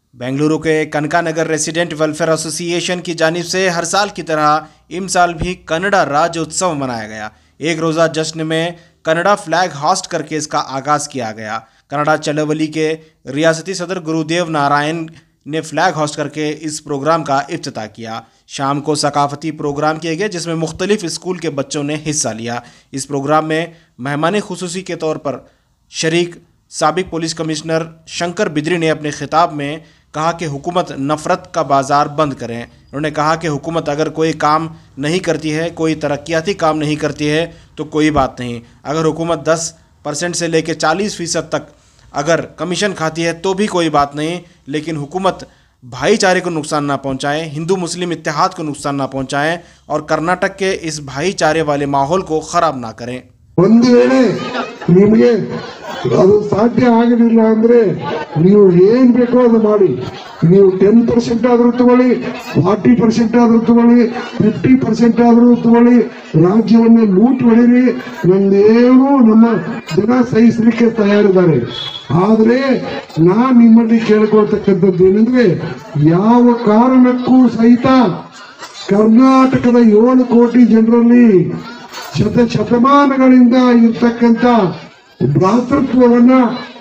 बेंगलुरु के कनकानगर resident welfare association की जानिब से हर साल की तरह इस साल भी कन्नड़ा राज्य उत्सव मनाया गया। एक रोज़ा जश्न में कन्नड़ा फ्लैग होस्ट करके इसका आगाज़ किया गया। कन्नड़ा चलवली के रियासती सदर गुरुदेव नारायण ने फ्लैग होस्ट करके इस प्रोग्राम का इफ्तिताह किया। शाम को सकाफती प्रोग्राम किए गए जिसमें मुख्तलिफ स्कूल के बच्चों ने हिस्सा लिया। इस प्रोग्राम में मेहमान खुसूसी के तौर पर शरीक साबिक पुलिस कमिश्नर शंकर बिदरी ने अपने खिताब में कहा कि हुकूमत नफ़रत का बाज़ार बंद करें। उन्होंने कहा कि हुकूमत अगर कोई काम नहीं करती है, कोई तरक्याती काम नहीं करती है तो कोई बात नहीं। अगर हुकूमत 10% से लेकर 40% तक अगर कमीशन खाती है तो भी कोई बात नहीं, लेकिन हुकूमत भाईचारे को नुकसान ना पहुंचाए, हिंदू मुस्लिम इत्तेहाद को नुकसान ना पहुंचाएं और कर्नाटक के इस भाईचारे वाले माहौल को ख़राब ना करें। ಒಂದು ವೇಳೆ ನಿಮಗೆ ಅದು ಸಾಧ್ಯ ಆಗಲಿಲ್ಲ ಅಂದ್ರೆ ನೀವು ಏನ್ ಬೇಕೋ ಅದು ಮಾಡಿ। ನೀವು 10% ಆದರೂ ತಗೊಳ್ಳಿ, 40% ಆದರೂ ತಗೊಳ್ಳಿ, 50% ಆದರೂ ತಗೊಳ್ಳಿ, ರಾಜ್ಯವನ್ನು ಲೂಟ್ ಹೊಡಿರಿ, ನಮ್ದೇನು ನಮ್ಮ ಜನ ಸಹಿಸಲಿಕ್ಕೆ ತಯಾರಿದ್ದಾರೆ। ಆದ್ರೆ ನಾನ್ ನಿಮ್ಮಲ್ಲಿ ಕೇಳ್ಕೊಳ್ತಕ್ಕಂಥದ್ದು ಏನಂದ್ರೆ ಯಾವ ಕಾರಣಕ್ಕೂ ಸಹಿತ ಕರ್ನಾಟಕದ 7 ಕೋಟಿ ಜನರಲ್ಲಿ ಶತಮಾನಗಳಿಂದ ಇರ್ತಕ್ಕಂಥ ಭ್ರಾತೃತ್ವವನ್ನ,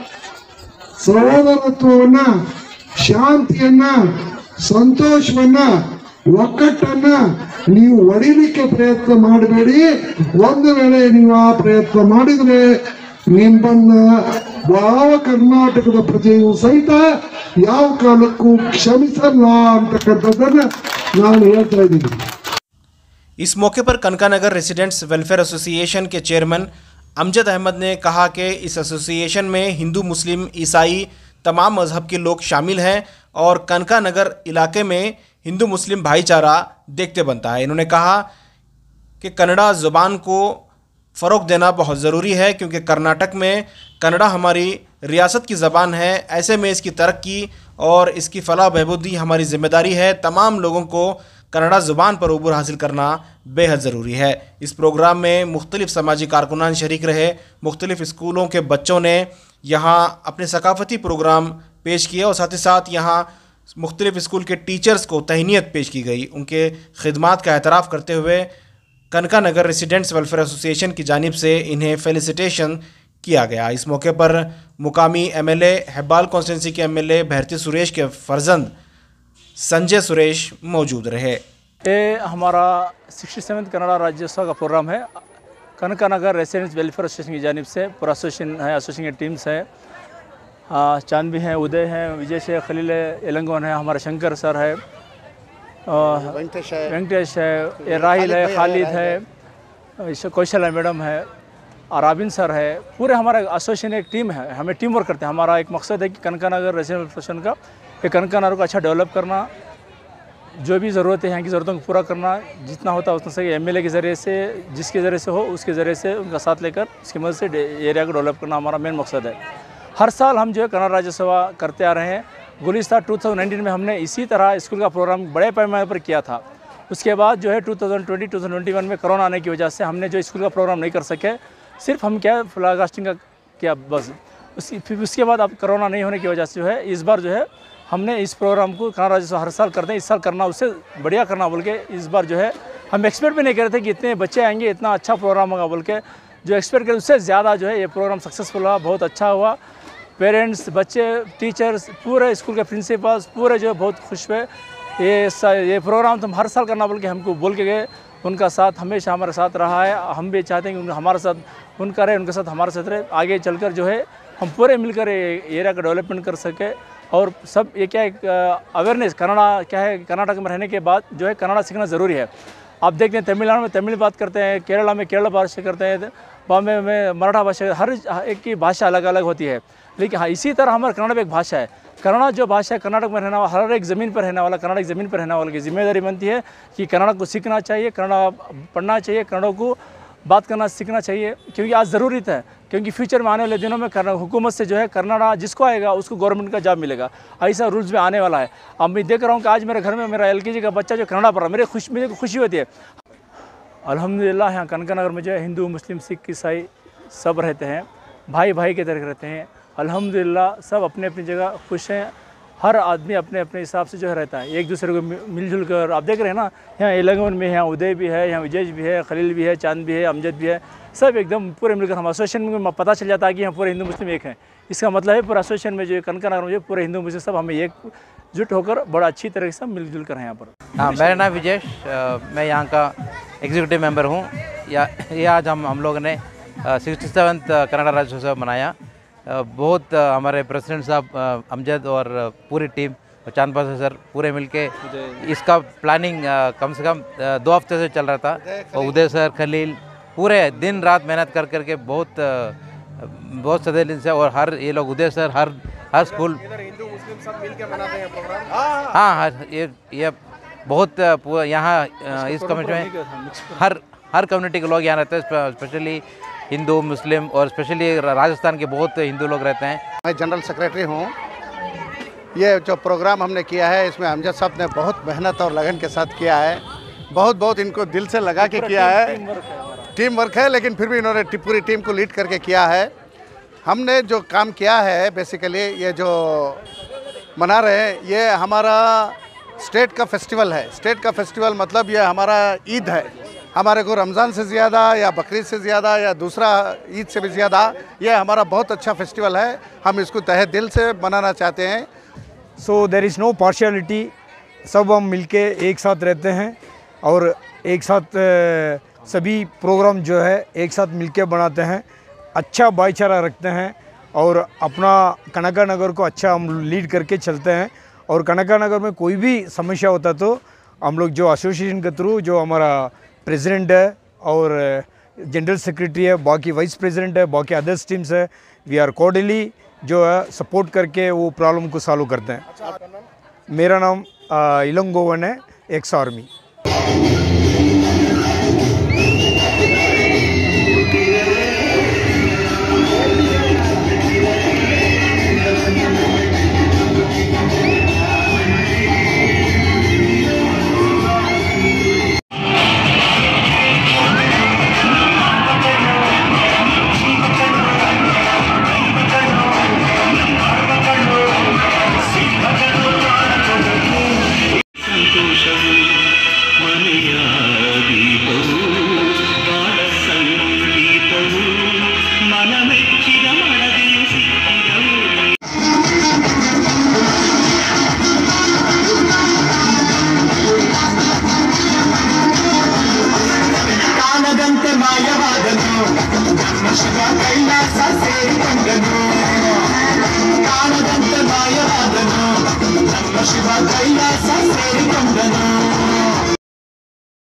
ಸಹೋದರತ್ವವನ್ನ, ಶಾಂತಿಯನ್ನ, ಸಂತೋಷವನ್ನ, ಒಕ್ಕಟ್ಟನ್ನ ನೀವು ಒಡಿಲಿಕ್ಕೆ ಪ್ರಯತ್ನ ಮಾಡಬೇಡಿ। ಒಂದು ವೇಳೆ ನೀವು ಆ ಪ್ರಯತ್ನ ಮಾಡಿದ್ರೆ ನಿಮ್ಮನ್ನ ಯಾವ ಕರ್ನಾಟಕದ ಪ್ರಜೆಯೂ ಸಹಿತ ಯಾವ ಕಾಲಕ್ಕೂ ಕ್ಷಮಿಸಲ್ಲ ಅಂತಕ್ಕಂಥದ್ದನ್ನ ನಾನು ಹೇಳ್ತಾ ಇದ್ದೀನಿ। इस मौके पर कनकानगर रेसिडेंट्स वेलफेयर एसोसिएशन के चेयरमैन अमजद अहमद ने कहा कि इस एसोसिएशन में हिंदू मुस्लिम ईसाई तमाम मज़हब के लोग शामिल हैं और कनकानगर इलाके में हिंदू मुस्लिम भाईचारा देखते बनता है। इन्होंने कहा कि कन्नड़ा ज़ुबान को फ़रोग़ देना बहुत ज़रूरी है क्योंकि कर्नाटक में कन्नड़ा हमारी रियासत की ज़बान है। ऐसे में इसकी तरक्की और इसकी फ़लाह बहबूदी हमारी ज़िम्मेदारी है। तमाम लोगों को कन्नड़ा ज़ुबान पर उबूर हासिल करना बेहद ज़रूरी है। इस प्रोग्राम में मुख्तलिफ़ समाजी कारकुनान शरीक रहे। मुख्तलिफ़ स्कूलों के बच्चों ने यहाँ अपने सकाफ़ती प्रोग्राम पेश किए और साथ ही साथ यहाँ मुख्तलिफ़ स्कूल के टीचर्स को तहनीत पेश की गई। उनके खिदमात का एतराफ़ करते हुए कनकानगर रेसिडेंट्स वेलफेयर एसोसिएशन की जानिब से इन्हें फेलिसिटेशन किया गया। इस मौके पर मुकामी MLA हेब्बाल कॉन्स्टिट्यूंसी के MLA भैरती सुरेश के फर्जंद संजय सुरेश मौजूद रहे। ये हमारा 67th कन्नड़ा राज्योत्सव का प्रोग्राम है। कनकानगर रेसिडेंट्स वेलफेयर एसोसिएशन की जानिब से पूरा एसोसिएशन है, एसोसिएशन की टीम्स है, चांद भी हैं, उदय हैं, विजय शेख, खलील एलंगोन है, हमारे शंकर सर है, वेंकटेश है, राहिल है, खालिद है, कौशल मैडम है, राबिन सर है। पूरे हमारा एसोसिएशन एक टीम है, हमें टीम वर्क करते हैं। हमारा एक मकसद है कि कनकानगर रेसिडेंट एसोसिएशन का ये कनकानगर को अच्छा डेवलप करना, जो भी ज़रूरत है यहाँ की ज़रूरतों को पूरा करना, जितना होता है उतना सही MLA के ज़रिए से, जिसके ज़रिए से हो उसके ज़रिए से उनका साथ लेकर उसकी मदद से एरिया को डेवलप करना हमारा मेन मकसद है। हर साल हम जो है कन्नड़ राज्योत्सव करते आ रहे हैं। गुलिस्ता 2019 में हमने इसी तरह स्कूल का प्रोग्राम बड़े पैमाने पर किया था। उसके बाद जो है 2020-2021 में कोरोना आने की वजह से हमने जो स्कूल का प्रोग्राम नहीं कर सके, सिर्फ हम क्या फ्लैग होस्टिंग का किया बस। फिर उसके बाद अब कोरोना नहीं होने की वजह से जो है इस बार जो है हमने इस प्रोग्राम को कन्नड़ राज्योत्सव हर साल करते हैं, इस साल करना उससे बढ़िया करना बोल के इस बार जो है हम एक्सपेक्ट भी नहीं कर रहे थे कि इतने बच्चे आएंगे, इतना अच्छा प्रोग्राम होगा बोल के। जो एक्सपेक्ट करें उससे ज़्यादा जो है ये प्रोग्राम सक्सेसफुल हुआ, बहुत अच्छा हुआ। पेरेंट्स, बच्चे, टीचर्स, पूरे स्कूल के प्रिंसिपल्स पूरे जो है बहुत खुश हुए। ये प्रोग्राम तुम हर साल करना बोल के हमको बोल के गए। उनका साथ हमेशा हमारे साथ रहा है। हम भी चाहते हैं कि हमारे साथ उनका रहे, उनके साथ हमारे साथ रहे। आगे चलकर जो है हम पूरे मिलकर एरिया का डेवलपमेंट कर सके। और सब ये क्या है अवेयरनेस, कन्नड़ा क्या है, कर्नाटक में रहने के बाद जो है कन्नड़ा सीखना ज़रूरी है। आप देखते हैं तमिलनाडु में तमिल बात करते हैं, केरला में केरला भाषा करते हैं, बॉम्बे में मराठा भाषा, हर एक की भाषा अलग अलग होती है। लेकिन हाँ, इसी तरह हमारे कन्नड़ में एक भाषा है। कन्नड़ा जो भाषा है कर्नाटक में रहने वाला, हर एक ज़मीन पर रहने वाला, कर्नाटक ज़मीन पर रहने वाले की जिम्मेदारी बनती है कि कन्नड़ा को सीखना चाहिए, कन्नड़ा पढ़ना चाहिए, कन्नड़ को बात करना सीखना चाहिए, क्योंकि आज ज़रूरत है। क्योंकि फ्यूचर में आने वाले दिनों में हुकूमत से जो है कन्नड़ा जिसको आएगा उसको गवर्नमेंट का जॉब मिलेगा, ऐसा रूल्स में आने वाला है। अब मैं देख रहा हूँ कि आज मेरे घर में मेरा LKG का बच्चा जो कन्नड़ा पढ़ रहा है, मुझे खुशी होती है। अल्हम्दुलिल्लाह यहाँ कनकानगर में जो है हिंदू मुस्लिम सिख ईसाई सब रहते हैं, भाई भाई के तरह रहते हैं। अल्हम्दुलिल्लाह सब अपने अपनी जगह खुश हैं हर आदमी अपने अपने हिसाब से जो है रहता है, एक दूसरे को मिलजुल कर। आप देख रहे हैं ना, यहाँ 11 में यहाँ उदय भी है, यहाँ विजय भी है, खलील भी है, चांद भी है, अमजद भी है, सब एकदम पूरे मिलकर हम एसोसिएशन में पता चल जाता है कि यहाँ पूरे हिंदू मुस्लिम एक हैं। इसका मतलब है पूरा एसोसिएशन में जो कनकानगर में जो पूरे हिंदू मुस्लिम सब हमें एकजुट होकर बड़ा अच्छी तरह से मिलजुल कर हैं यहाँ पर। हाँ, मेरा नाम विजय, मैं यहाँ का एग्जीक्यूटिव मेंबर हूँ। ये आज हम लोगों ने 67th कनाडा राज्योत्सव मनाया। बहुत हमारे प्रेसिडेंट साहब अमजद और पूरी टीम चांद पासा सर पूरे मिलके इसका प्लानिंग कम से कम 2 हफ्ते से चल रहा था। और उदय सर, खलील पूरे दिन रात मेहनत कर करके बहुत सदे दिन से, और हर ये लोग उदय सर हर स्कूल हिंदू मुस्लिम सब मिलकर मनाते हैं प्रोग्राम। हाँ, ये बहुत यहाँ इस कम्युनिटी में हर कम्युनिटी के लोग यहाँ रहते हैं, स्पेशली हिंदू मुस्लिम और स्पेशली राजस्थान के बहुत हिंदू लोग रहते हैं। मैं जनरल सेक्रेटरी हूँ। ये जो प्रोग्राम हमने किया है इसमें अमजद साहब ने बहुत मेहनत और लगन के साथ किया है, बहुत इनको दिल से लगा के किया है। टीम वर्क है, लेकिन फिर भी इन्होंने पूरी टीम को लीड करके किया है। हमने जो काम किया है बेसिकली ये जो मना रहे हैं ये हमारा स्टेट का फेस्टिवल है। स्टेट का फेस्टिवल मतलब ये हमारा ईद है। हमारे को रमज़ान से ज़्यादा या बकरीद से ज़्यादा या दूसरा ईद से भी ज़्यादा ये हमारा बहुत अच्छा फेस्टिवल है। हम इसको तहे दिल से मनाना चाहते हैं। So there is no partiality, सब हम मिलके एक साथ रहते हैं और एक साथ सभी प्रोग्राम जो है एक साथ मिलके बनाते हैं, अच्छा भाईचारा रखते हैं और अपना कनकानगर को अच्छा हम लीड करके चलते हैं। और कनकानगर में कोई भी समस्या होता तो हम लोग जो एसोसिएशन के थ्रू जो हमारा प्रेसिडेंट है और जनरल सेक्रेटरी है, बाकी वाइस प्रेसिडेंट है, बाकी अदर्स टीम्स है, वी आर कोऑर्डिनली जो है सपोर्ट करके वो प्रॉब्लम को सॉल्व करते हैं। अच्छा, आपका नाम? मेरा नाम इलंगोवन है, एक्स आर्मी। ಶಿವ ಕೈಲಾಸ ಸೇರಿಕೊಂಡನು.